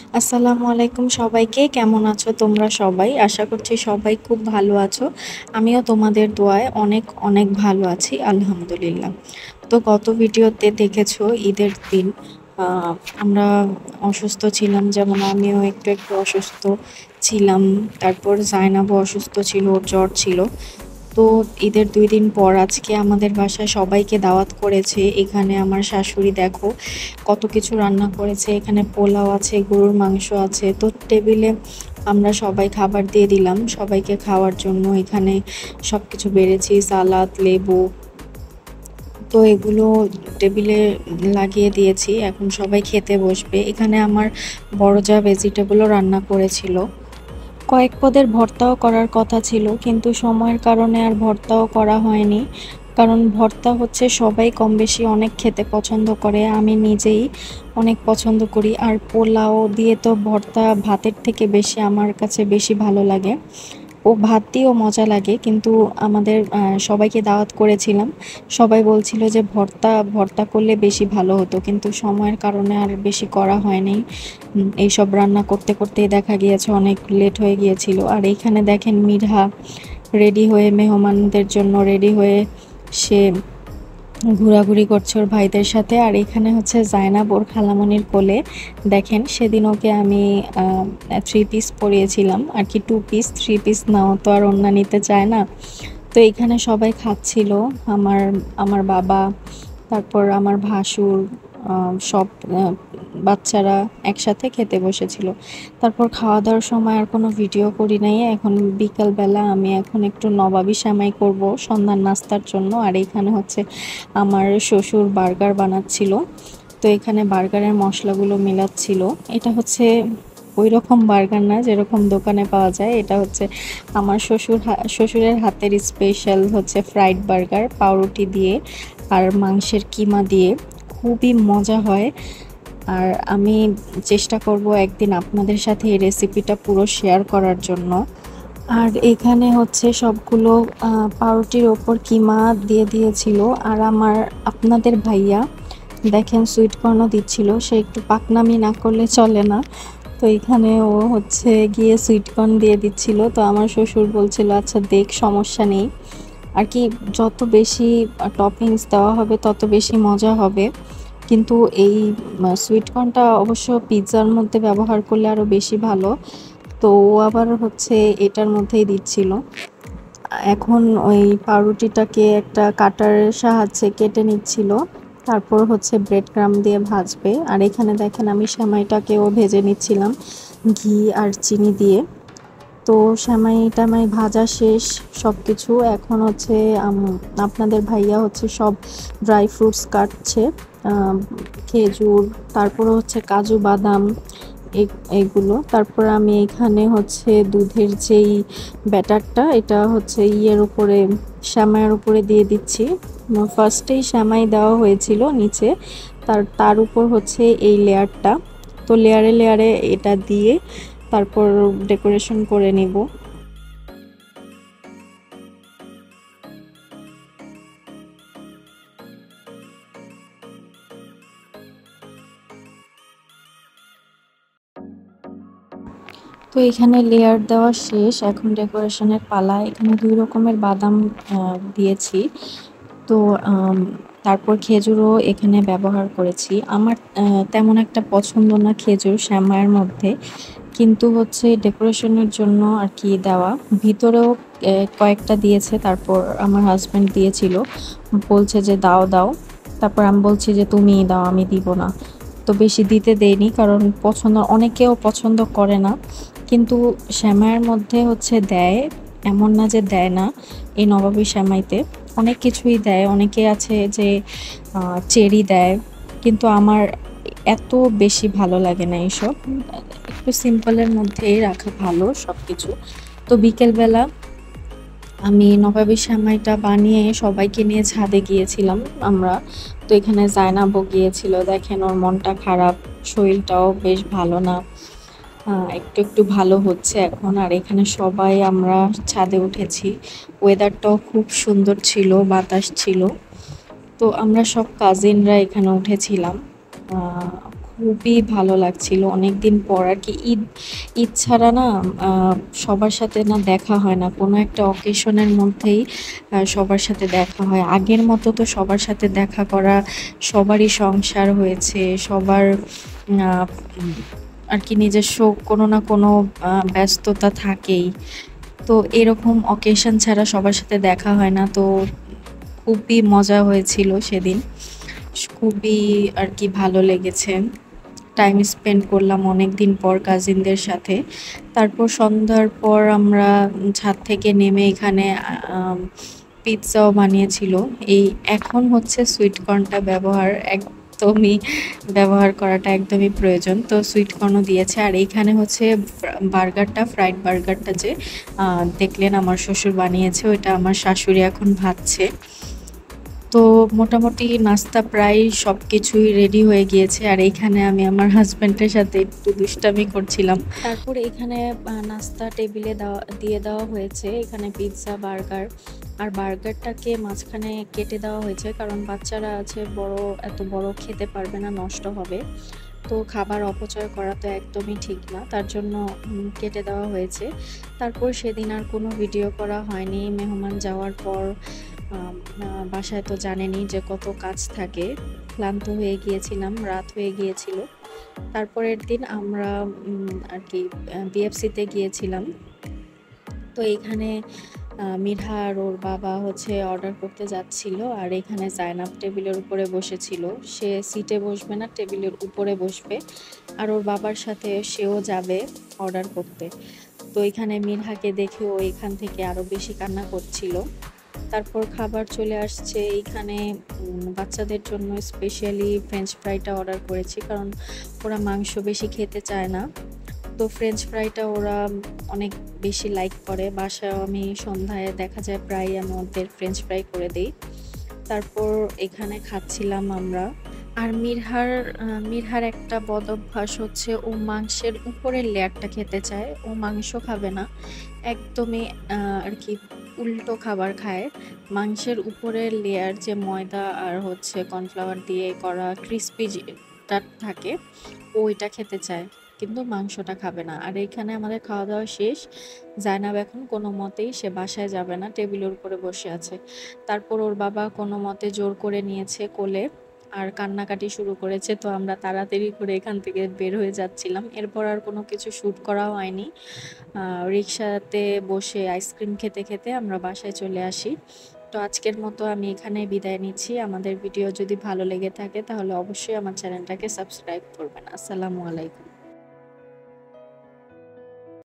আসসালামু আলাইকুম সবাইকে। কেমন আছো তোমরা সবাই? আশা করছি সবাই খুব ভালো আছো। আমিও তোমাদের দোয়ায় অনেক অনেক ভালো আছি আলহামদুলিল্লাহ। তো গত ভিডিওতে দেখেছো ঈদের দিন আহ, আমরা অসুস্থ ছিলাম, যেমন আমিও একটু একটু অসুস্থ ছিলাম। তারপর জাইনাবও অসুস্থ ছিল, ওর জ্বর ছিল। তো ঈদের ২ দিন পর আজকে আমাদের বাসায় সবাইকে দাওয়াত করেছে। এখানে আমার শাশুড়ি দেখো কত কিছু রান্না করেছে। এখানে পোলাও আছে, গরুর মাংস আছে। তো টেবিলে আমরা সবাই খাবার দিয়ে দিলাম সবাইকে খাওয়ার জন্য। এখানে সবকিছু বেড়েছি, সালাদ, লেবু। তো এগুলো টেবিলে লাগিয়ে দিয়েছি, এখন সবাই খেতে বসবে। এখানে আমার বড় যা ভেজিটেবলও রান্না করেছিল। কয়েক পদের ভর্তাও করার কথা ছিল, কিন্তু সময়ের কারণে আর ভর্তাও করা হয়নি। কারণ ভর্তা হচ্ছে সবাই কম বেশি অনেক খেতে পছন্দ করে, আমি নিজেই অনেক পছন্দ করি। আর পোলাও দিয়ে তো ভর্তা ভাতের থেকে বেশি আমার কাছে বেশি ভালো লাগে। ও ভাত দিয়েও মজা লাগে, কিন্তু আমাদের সবাইকে দাওয়াত করেছিলাম। সবাই বলছিল যে ভর্তা ভর্তা করলে বেশি ভালো হতো, কিন্তু সময়ের কারণে আর বেশি করা হয়নি। এইসব রান্না করতে করতেই দেখা গিয়েছে অনেক লেট হয়ে গিয়েছিল। আর এইখানে দেখেন মিঠা রেডি হয়ে, মেহমানদের জন্য রেডি হয়ে সে ঘোরাঘুরি করছে ওর ভাইদের সাথে। আর এখানে হচ্ছে জায়নাব ওর খালামণির কোলে। দেখেন সেদিন ওকে আমি 3 পিস পরিয়েছিলাম আর কি, 2 পিস। 3 পিস নাও তো আর ওড়না নিতে চায় না। তো এখানে সবাই খাচ্ছিল। আমার আমার বাবা, তারপর আমার ভাসুর, সব বাচ্চারা একসাথে খেতে বসেছিল। তারপর খাওয়া দাওয়ার সময় আর কোনো ভিডিও করি নাই। এখন বিকালবেলা আমি এখন একটু নবাবী সেমাই করব সন্ধ্যার নাস্তার জন্য। আর এখানে হচ্ছে আমার শ্বশুর বার্গার বানাচ্ছিল। তো এখানে বার্গারের মশলাগুলো মিলাচ্ছিল। এটা হচ্ছে ওই রকম বার্গার না যেরকম দোকানে পাওয়া যায়, এটা হচ্ছে আমার শ্বশুরের হাতের স্পেশাল হচ্ছে ফ্রাইড বার্গার, পাউরুটি দিয়ে আর মাংসের কিমা দিয়ে। খুবই মজা হয়। আর আমি চেষ্টা করব একদিন আপনাদের সাথে এই রেসিপিটা পুরো শেয়ার করার জন্য। আর এখানে হচ্ছে সবগুলো পাউরুটির ওপর কিমা দিয়ে দিয়েছিল। আর আপনাদের ভাইয়া দেখেন সুইট কর্নও দিচ্ছিল। সে একটু পাকনামি না করলে চলে না। তো এখানে ও হচ্ছে গিয়ে সুইট কর্ন দিয়ে দিচ্ছিল। তো আমার শ্বশুর বলছিল আচ্ছা দেখ, সমস্যা নেই আর কি, যত বেশি টপিংস দেওয়া হবে তত বেশি মজা হবে। কিন্তু এই সুইট কর্নটা অবশ্য পিৎজার মধ্যে ব্যবহার করলে আরও বেশি ভালো। তো ও আবার হচ্ছে এটার মধ্যেই দিচ্ছিল। এখন ওই পাউরুটিটাকে একটা কাটারের সাহায্যে কেটে নিচ্ছিল। তারপর হচ্ছে ব্রেড ক্রাম্ব দিয়ে ভাজবে। আর এখানে দেখেন আমি সেমাইটাকেও ভেজে নিচ্ছিলাম ঘি আর চিনি দিয়ে। তো সেমাই টামাই ভাজা শেষ সব কিছু। এখন হচ্ছে আপনাদের ভাইয়া হচ্ছে সব ড্রাই ফ্রুটস কাটছে, আম, খেজুর, তারপরে হচ্ছে কাজু বাদাম, এইগুলো। তারপর আমি এখানে হচ্ছে দুধের যেই ব্যাটারটা, এটা হচ্ছে ইয়ের উপরে, সেমাইয়ের উপরে দিয়ে দিচ্ছি। ফার্স্টেই সেমাই দেওয়া হয়েছিল নিচে, তার উপর হচ্ছে এই লেয়ারটা। তো লেয়ারে লেয়ারে এটা দিয়ে তারপর ডেকোরেশন করে নিব। তো এখানে লেয়ার দেওয়া শেষ, এখন ডেকোরেশনের পালা। এখানে 2 রকমের বাদাম দিয়েছি। তো তারপর খেজুরও এখানে ব্যবহার করেছি। আমার তেমন একটা পছন্দ না খেজুর সেমাইয়ের মধ্যে, কিন্তু হচ্ছে ডেকোরেশনের জন্য আর কি দেওয়া। ভিতরেও কয়েকটা দিয়েছে, তারপর আমার হাজব্যান্ড দিয়েছিল, বলছে যে দাও দাও। তারপর আমি বলছি যে তুমিই দাও, আমি দিব না। তো বেশি দিতে দেয়নি, কারণ অনেকেও পছন্দ করে না। কিন্তু সেমাইয়ের মধ্যে হচ্ছে দেয়, এমন না যে দেয় না। এই নবাবী সেমাইতে অনেক কিছুই দেয়। অনেকে আছে যে চেরি দেয়, কিন্তু আমার এত বেশি ভালো লাগে না এইসব। একটু সিম্পলের মধ্যেই রাখা ভালো সব কিছু। তো বিকেলবেলা আমি নবাবী সেমাইটা বানিয়ে সবাইকে নিয়ে ছাদে গিয়েছিলাম আমরা। তো এখানে জায়নাবও গিয়েছিল, দেখেন ওর মনটা খারাপ, শরীরটাও বেশ ভালো না। একটু একটু ভালো হচ্ছে এখন। আর এখানে সবাই আমরা ছাদে উঠেছি। ওয়েদারটাও খুব সুন্দর ছিল, বাতাস ছিল। তো আমরা সব কাজিনরা এখানে উঠেছিলাম। খুবই ভালো লাগছিল অনেকদিন পর আর কি। ঈদ ঈদ ছাড়া না সবার সাথে না দেখা হয় না, কোনো একটা অকেশনের মধ্যেই সবার সাথে দেখা হয়। আগের মতো তো সবার সাথে দেখা করা, সবারই সংসার হয়েছে, সবার আহ, উম, আর কি নিজস্ব কোনো না কোনো ব্যস্ততা থাকেই। তো এরকম অকেশন ছাড়া সবার সাথে দেখা হয় না। তো খুবই মজা হয়েছিল সেদিন, খুবই আর কি ভালো লেগেছে। টাইম স্পেন্ড করলাম অনেকদিন পর কাজিনদের সাথে। তারপর সন্ধ্যার পর আমরা ছাদ থেকে নেমে এখানে পিৎজাও বানিয়েছিল। এই এখন হচ্ছে সুইট কর্নটা ব্যবহার করাটা একদমই প্রয়োজন। তো সুইট কর্নও দিয়েছে। আর এইখানে হচ্ছে বার্গারটা, ফ্রাইড বার্গারটা যে দেখলেন আমার শ্বশুর বানিয়েছে, ওইটা আমার শাশুড়ি এখন ভাজছে। তো মোটামুটি নাস্তা প্রায় সবকিছুই রেডি হয়ে গিয়েছে, আর এইখানে আমি আমার হাজবেন্ডের সাথে একটু দুষ্টামি করছিলাম। তারপর এখানে নাস্তা টেবিলে দিয়ে দেওয়া হয়েছে। এখানে পিৎজা, বার্গার, আর বার্গারটাকে মাঝখানে কেটে দেওয়া হয়েছে কারণ বাচ্চারা আছে, এত বড় খেতে পারবে না, নষ্ট হবে। তো খাবার অপচয় করা তো একদমই ঠিক না, তার জন্য কেটে দেওয়া হয়েছে। তারপর সেদিন আর কোনো ভিডিও করা হয়নি মেহমান যাওয়ার পর। বাসায় তো জানেনই যে কত কাজ থাকে, ক্লান্ত হয়ে গিয়েছিলাম, রাত হয়ে গিয়েছিল। তারপরের দিন আমরা আর কি বিএফসিতে গিয়েছিলাম। তো এখানে মিঠা আর ওর বাবা হচ্ছে অর্ডার করতে যাচ্ছিল, আর এখানে জায়নাব টেবিলের উপরে বসেছিল। সে সিটে বসবে না, টেবিলের উপরে বসবে, আর ওর বাবার সাথে সেও যাবে অর্ডার করতে। তো এখানে মিনহাকে দেখে ও এখান থেকে আরো বেশি কান্না করছিল। তারপর খাবার চলে আসছে এইখানে। বাচ্চাদের জন্য স্পেশালি ফ্রেঞ্চ ফ্রাইটা অর্ডার করেছি কারণ ওরা মাংস বেশি খেতে চায় না। তো ফ্রেঞ্চ ফ্রাইটা ওরা অনেক বেশি লাইক করে। বাসায় আমি সন্ধ্যায় দেখা যায় প্রায় আমি ওদের ফ্রেঞ্চ ফ্রাই করে দিই। তারপর এখানে খাচ্ছিলাম আমরা। আর মিরহার একটা বদ অভ্যাস হচ্ছে, ও মাংসের উপরের লেয়ারটা খেতে চায়, ও মাংস খাবে না একদমই। আর কি উল্টো খাবার খায়। মাংসের উপরের লেয়ার যে ময়দা আর হচ্ছে কর্নফ্লাওয়ার দিয়ে করা ক্রিস্পি যেটা থাকে, ওইটা খেতে চায়, কিন্তু মাংসটা খাবে না। আর এখানে আমাদের খাওয়া দাওয়া শেষ। জায়নাব এখন কোনো মতেই সে বাসায় যাবে না, টেবিলের উপরে বসে আছে। তারপর ওর বাবা কোনো মতে জোর করে নিয়েছে কোলে, আর কান্নাকাটি শুরু করেছে। তো আমরা তাড়াতাড়ি করে এখান থেকে বের হয়ে যাচ্ছিলাম। এরপর আর কোনো কিছু শ্যুট করা হয়নি। রিক্সাতে বসে আইসক্রিম খেতে খেতে আমরা বাসায় চলে আসি। তো আজকের মতো আমি এখানে বিদায় নিচ্ছি। আমাদের ভিডিও যদি ভালো লেগে থাকে তাহলে অবশ্যই আমার চ্যানেলটাকে সাবস্ক্রাইব করবেন। আসসালামু আলাইকুম।